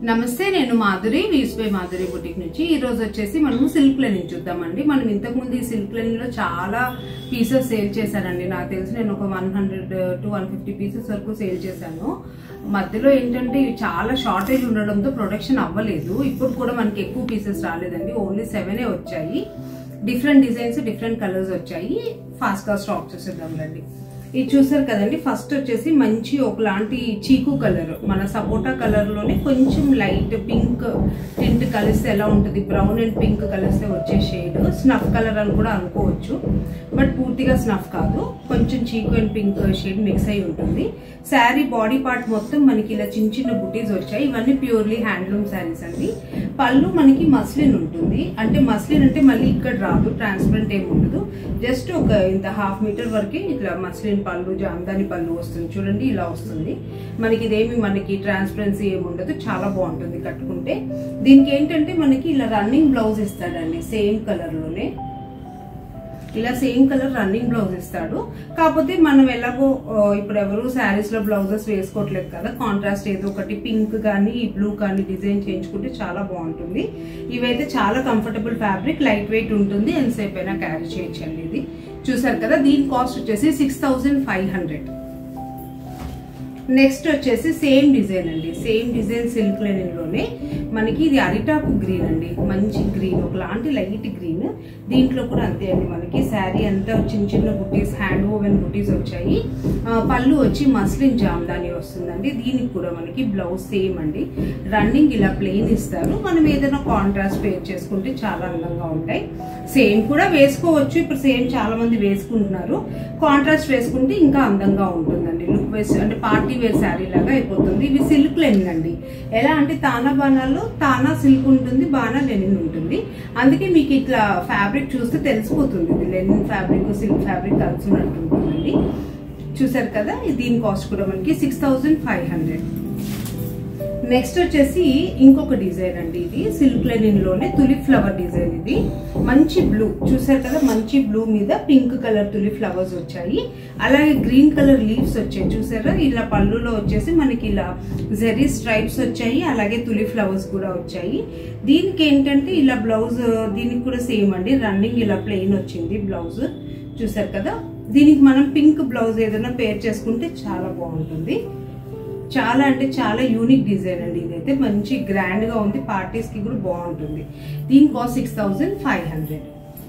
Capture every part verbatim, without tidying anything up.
నమస్తే, నేను మాధురి వీస్పై మాధురి బుటిక్ నుంచి. ఈ రోజు వచ్చేసి మనము సిల్క్ లైనింగ్ చూద్దామండి. మనం ఇంతకు ముందు ఈ సిల్క్ లైనింగ్ లో చాలా పీసెస్ సేల్ చేశానండి. నాకు తెలిసి నేను ఒక one hundred to one fifty pieces వరకు సేల్ చేశాను. మధ్యలో ఏంటంటే ఇవి చాలా షార్టేజ్ ఉండడంతో ప్రొడక్షన్ అవ్వలేదు. ఇప్పుడు కూడా మనకి ఎక్కువ పీసెస్ రాలేదండి, ఓన్లీ సెవెనే వచ్చాయి. డిఫరెంట్ డిజైన్స్, డిఫరెంట్ కలర్స్ వచ్చాయి. ఫాస్ట్ గా స్టాక్ చేసేద్దాం రండి. ఇది చూసారు కదండి, ఫస్ట్ వచ్చేసి మంచి ఒకలాంటి చీకు కలర్, మన సపోటా కలర్ లోనే కొంచెం లైట్ పింక్ టింట్ కలిస్తే ఎలా ఉంటుంది, బ్రౌన్ అండ్ పింక్ కలిస్తే వచ్చే షేడ్. స్నఫ్ కలర్ అని కూడా అనుకోవచ్చు, బట్ పూర్తిగా స్నఫ్ కాదు, కొంచెం చీకు అండ్ పింక్ షేడ్ మిక్స్ అయి ఉంటుంది. శారీ బాడీ పార్ట్ మొత్తం మనకి ఇలా చిన్న చిన్న బుటీస్ వచ్చాయి. ఇవన్నీ ప్యూర్లీ హ్యాండ్లూమ్ శారీస్ అండి. పళ్ళు మనకి మస్లిన్ ఉంటుంది, అంటే మస్లిన్ అంటే మళ్ళీ ఇక్కడ రాదు, ట్రాన్స్పరెంట్ ఏమి ఉండదు, జస్ట్ ఒక ఇంత హాఫ్ మీటర్ వరకు ఇట్లా మస్లిన్ పళ్ళు, జామదాని పళ్ళు వస్తుంది. చూడండి ఇలా వస్తుంది మనకి. ఇదేమి మనకి ట్రాన్స్పరెన్సీ ఏమి ఉండదు, చాలా బాగుంటుంది కట్టుకుంటే. దీనికి ఏంటంటే మనకి ఇలా రన్నింగ్ బ్లౌజ్ ఇస్తాడండి, సేమ్ కలర్ లోనే ఇలా సేమ్ కలర్ రన్నింగ్ బ్లౌజ్ ఇస్తాడు. కాకపోతే మనం ఎలాగో ఇప్పుడు ఎవరు శారీస్ లో బ్లౌజెస్ వేసుకోవట్లేదు కదా, కాంట్రాస్ట్ ఏదో ఒకటి పింక్ కానీ బ్లూ కానీ డిజైన్ చేయించుకుంటే చాలా బాగుంటుంది. ఇవైతే చాలా కంఫర్టబుల్ ఫ్యాబ్రిక్, లైట్ వెయిట్ ఉంటుంది, ఎంతసేపు అయినా క్యారీ చేయొచ్చండి. ఇది చూసారు కదా, దీని కాస్ట్ వచ్చేసి six thousand five hundred. Next వచ్చేసి సేమ్ డిజైన్ అండి, సేమ్ డిజైన్ సిల్క్ లైనింగ్ లోనే మనకి ఇది అరిటాకు గ్రీన్ అండి, మంచి గ్రీన్, ఒకలాంటి లైట్ గ్రీన్. దీంట్లో కూడా అంతే అండి, మనకి శారీ అంతా చిన్న చిన్న బుటీస్, హ్యాండ్ ఓవెన్ బుటీస్ వచ్చాయి. పళ్ళు వచ్చి మస్లిన్ జామ్దాని వస్తుందండి. దీనికి కూడా మనకి బ్లౌజ్ సేమ్ అండి, రన్నింగ్ ఇలా ప్లెయిన్ ఇస్తారు. మనం ఏదైనా కాంట్రాస్ట్ వేర్ చేసుకుంటే చాలా అందంగా ఉంటాయి. సేమ్ కూడా వేసుకోవచ్చు, ఇప్పుడు సేమ్ చాలా మంది వేసుకుంటున్నారు. కాంట్రాస్ట్ వేసుకుంటే ఇంకా అందంగా ఉంటుందండి, లుక్ వేస్ అంటే పార్టీ వేర్ శారీ లాగా అయిపోతుంది. ఇవి సిల్క్ లెనిన్ అండి. ఎలా అంటే తానా బాణాల్లో తానా సిల్క్ ఉంటుంది, బాణా లెనిన్ ఉంటుంది. అందుకే మీకు ఇట్లా ఫ్యాబ్రిక్ చూస్తే తెలిసిపోతుంది, ఇది లెనిన్ ఫ్యాబ్రిక్ సిల్క్ ఫ్యాబ్రిక్ కలిసి ఉంటుందండి. చూసారు కదా, దీని కాస్ట్ కూడా మనకి six thousand five hundred. Next వచ్చేసి ఇంకొక డిజైన్ అండి, ఇది సిల్క్ లెనిన్ లోనే తులిప్ ఫ్లవర్ డిజైన్. ఇది మంచి బ్లూ, చూసారు కదా, మంచి బ్లూ మీద పింక్ కలర్ తులిప్ ఫ్లవర్స్ వచ్చాయి. అలాగే గ్రీన్ కలర్ లీవ్స్ వచ్చాయి, చూసారా. ఇలా పళ్ళులో వచ్చేసి మనకి ఇలా జెరీ స్ట్రైప్స్ వచ్చాయి, అలాగే తులిప్ ఫ్లవర్స్ కూడా వచ్చాయి. దీనికి ఏంటంటే ఇలా బ్లౌజ్, దీనికి కూడా సేమ్ అండి, రన్నింగ్ ఇలా ప్లెయిన్ వచ్చింది బ్లౌజ్. చూసారు కదా, దీనికి మనం పింక్ బ్లౌజ్ ఏదైనా పేర్ చేసుకుంటే చాలా బాగుంటుంది. చాలా అంటే చాలా యూనిక్ డిజైన్ అండి. ఇదైతే మంచి గ్రాండ్ గా ఉంది, పార్టీస్ కి కూడా బాగుంటుంది. దీని cost six thousand five hundred.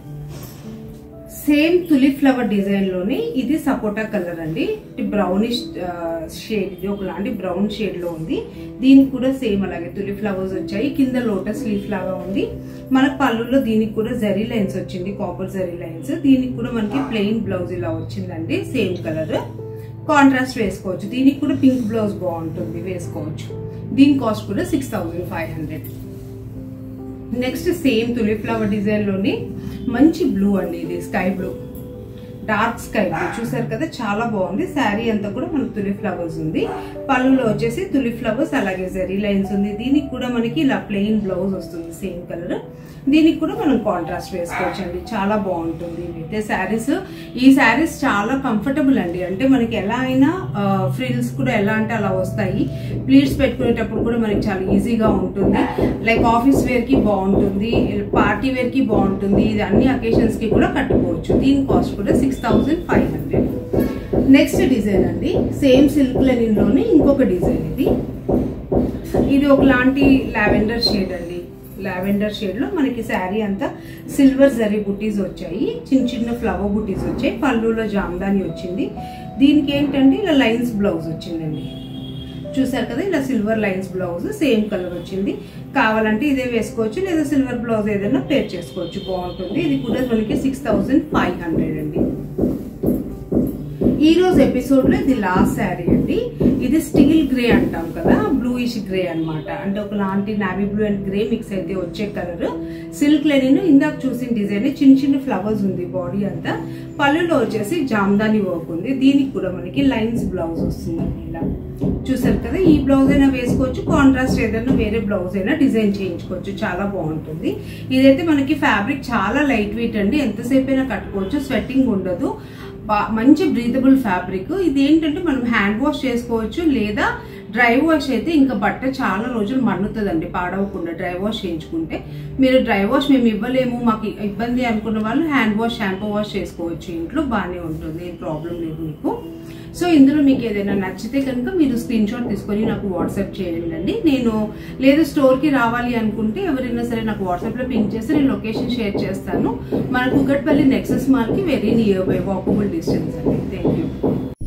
Same tulip flower design లోనే ఇది సపోటా కలర్ అండి, బ్రౌనిష్ షేడ్, ఇది ఒకలాంటి బ్రౌన్ షేడ్ లో ఉంది. దీనికి కూడా సేమ్ అలాగే తులిప్ ఫ్లవర్స్ వచ్చాయి, కింద లోటస్ లీఫ్ లాగా ఉంది. మన పళ్ళులో దీనికి కూడా జరీ లైన్స్ వచ్చింది, కాపర్ జరీ లైన్స్. దీనికి కూడా మనకి ప్లెయిన్ బ్లౌజ్ ఇలా వచ్చిందండి, సేమ్ కలర్. కాంట్రాస్ట్ వేసుకోవచ్చు, దీనికి కూడా పింక్ బ్లౌజ్ బాగుంటుంది, వేసుకోవచ్చు. దీని కాస్ట్ కూడా six thousand five hundred. Next same tulip flower design లోని మంచి బ్లూ అండి, ఇది sky blue, dark sky blue. చూసారు కదా, చాలా బాగుంది. శారీ అంతా కూడా మనకు తులిప్ ఫ్లవర్స్ ఉంది. పళ్ళులో వచ్చేసి తులిప్ ఫ్లవర్స్, అలాగే జరీ లైన్స్ ఉంది. దీనికి కూడా మనకి ఇలా ప్లెయిన్ బ్లౌజ్ వస్తుంది, సేమ్ కలర్. దీనికి కూడా మనం కాంట్రాస్ట్ వేసుకోవచ్చు అండి, చాలా బాగుంటుంది. అయితే శారీస్, ఈ శారీస్ చాలా కంఫర్టబుల్ అండి, అంటే మనకి ఎలా అయినా ఫ్రిల్స్ కూడా ఎలా అంటే అలా వస్తాయి. ప్లీట్స్ పెట్టుకునేటప్పుడు కూడా మనకి చాలా ఈజీగా ఉంటుంది. లైక్ ఆఫీస్ వేర్ కి బాగుంటుంది, పార్టీ వేర్ కి బాగుంటుంది, ఇది అన్ని అకేషన్స్ కి కూడా కట్టుకోవచ్చు. దీని కాస్ట్ కూడా six thousand five hundred. Next design అండి, సేమ్ సిల్క్ లెనిన్ లోనే ఇంకొక డిజైన్. ఇది ఇది ఒకలాంటి లావెండర్ షేడ్ అండి, లావెండర్ షేడ్ లో మనకి శారీ అంతా సిల్వర్ జరీ బుటీస్ వచ్చాయి, చిన్న చిన్న ఫ్లవర్ బుటీస్ వచ్చాయి. పళ్ళులో జామ్దాని వచ్చింది. దీనికి ఏంటంటే ఇలా లైన్స్ బ్లౌజ్ వచ్చిందండి, చూసారు కదా, ఇలా silver lines blouse, same colour వచ్చింది. కావాలంటే ఇదే వేసుకోవచ్చు, లేదా సిల్వర్ బ్లౌజ్ ఏదైనా పేర్ చేసుకోవచ్చు, బాగుంటుంది. ఇది కూడా మనకి సిక్స్ థౌజండ్ ఫైవ్ హండ్రెడ్ అండి. ఈ రోజు ఎపిసోడ్ లో ఇది లాస్ట్ శారీ అండి. ఇది స్టీల్ గ్రే అంటాం కదా, బ్లూయిష్ గ్రే అన్నమాట, అంటే ఒకలాంటి navy blue and grey mix అయితే వచ్చే కలర్. సిల్క్ లెనిన్ ఇందాక చూసిన డిజైన్, చిన్న చిన్న ఫ్లవర్స్ ఉంది బాడీ అంతా. పళ్ళులో వచ్చేసి జామ్దాని వర్క్ ఉంది. దీనికి కూడా మనకి లైన్స్ బ్లౌజ్ వస్తుంది ఇలా, చూసారు కదా. ఈ బ్లౌజ్ అయినా వేసుకోవచ్చు, కాంట్రాస్ట్ ఏదైనా వేరే బ్లౌజ్ అయినా డిజైన్ చేయించుకోవచ్చు, చాలా బాగుంటుంది. ఇదైతే మనకి ఫ్యాబ్రిక్ చాలా లైట్ వెయిట్ అండి, ఎంతసేపు అయినా కట్టుకోవచ్చు, స్వెట్టింగ్ ఉండదు. మంచి బ్రీతబుల్ ఫ్యాబ్రిక్. ఇది ఏంటంటే మనం హ్యాండ్ వాష్ చేసుకోవచ్చు, లేదా డ్రై వాష్ అయితే ఇంకా బట్ట చాలా రోజులు మన్నుతుందండి పాడవకుండా డ్రై వాష్ చేయించుకుంటే. మీరు డ్రై వాష్ మేము ఇవ్వలేము మాకు ఇబ్బంది అనుకున్న వాళ్ళు హ్యాండ్ వాష్ షాంపూ వాష్ చేసుకోవచ్చు ఇంట్లో, బాగానే ఉంటుంది, ఏం ప్రాబ్లం లేదు మీకు. సో ఇందులో మీకు ఏదైనా నచ్చితే కనుక మీరు స్క్రీన్ షాట్ తీసుకొని నాకు వాట్సాప్ చేయండి అండి. నేను లేదు స్టోర్కి రావాలి అనుకుంటే ఎవరైనా సరే నాకు వాట్సాప్లో పింక్ చేస్తే నేను లొకేషన్ షేర్ చేస్తాను. మన కుకట్పల్లి నెక్సెస్ మాల్కి very near by, walkable distance అండి. Thank you.